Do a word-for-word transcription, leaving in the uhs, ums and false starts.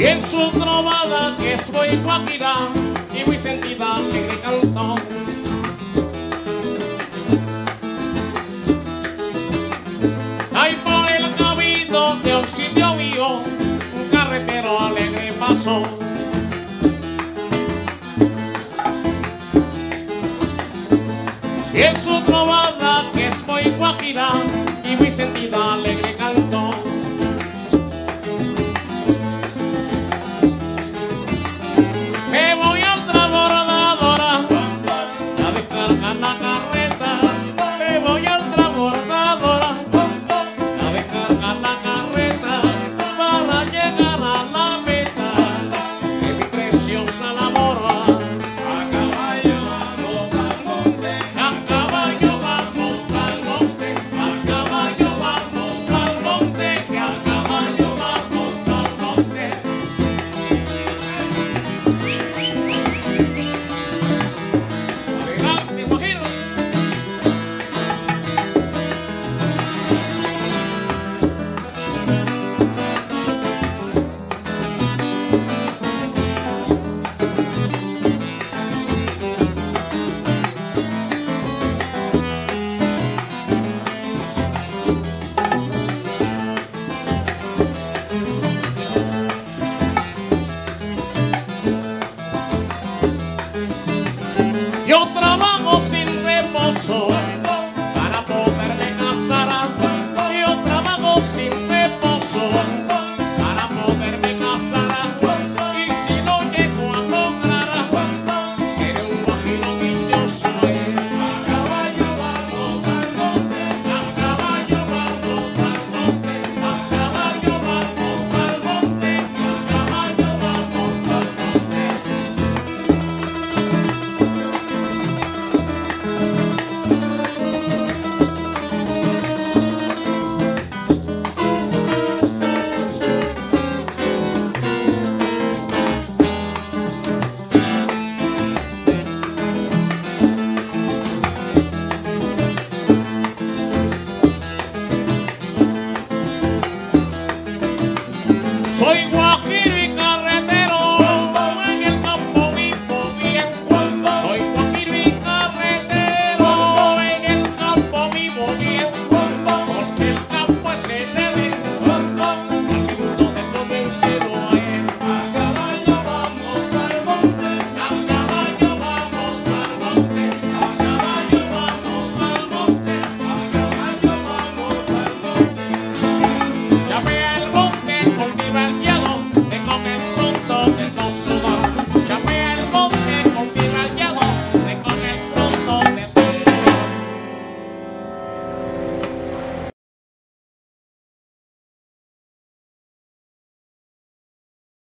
Y en su trovada, que es muy guajira y muy sentida, alegre cantó. Ahí por el cabildo de un sitio mío, un carretero alegre pasó. Y en su trovada, que es muy guajira y muy sentida, alegre cantó. Me voy a otra bordadora a descargar la carreta. Me voy a otra bordadora a descargar la carreta para llegar a la meta. Que mi preciosa la morra. A caballo vamos al monte, a caballo vamos al monte, a caballo vamos al monte, que a caballo vamos al monte. Adelante, guajiro. Yo trabajo sin reposo para poderme casar. Yo trabajo sin reposo para poderme casar. Y si no llego a lograr, seré un guajiro dichoso. A caballo vamos al monte, a caballo vamos al monte, a caballo vamos al monte, a caballo vamos al monte. Soy guapo.